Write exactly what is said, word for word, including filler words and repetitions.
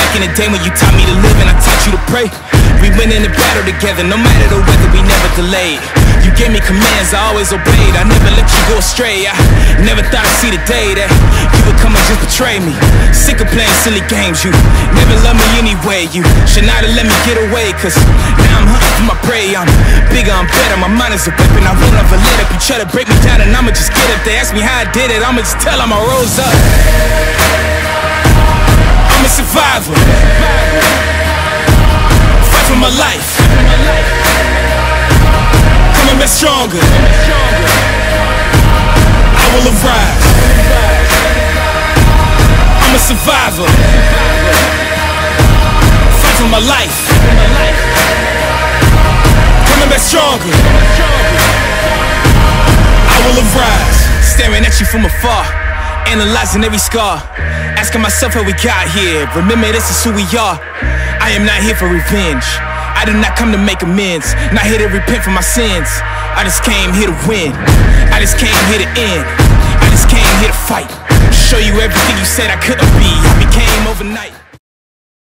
Back in the day when you taught me to live and I taught you to pray. We went in the battle together, no matter the weather, we never delayed. You gave me commands, I always obeyed. I never let you go astray. I never thought I'd see the day that you would come and just betray me. Sick of playing silly games, you never loved me anyway. You should not have let me get away, cause now I'm hunting for my prey. I'm bigger, I'm better, my mind is a weapon. I won't ever let up. You try to break me down and I'ma just get up. They ask me how I did it, I'ma just tell them I rose up. I'm a survivor, fight for my life, coming back stronger, I will arise. I'm a survivor, fight for my life, coming back stronger, I will arise. Staring at you from afar, analyzing every scar, asking myself how we got here. Remember, this is who we are. I am not here for revenge, I did not come to make amends. Not here to repent for my sins, I just came here to win. I just came here to end, I just came here to fight. Show you everything you said I couldn't be, I became overnight.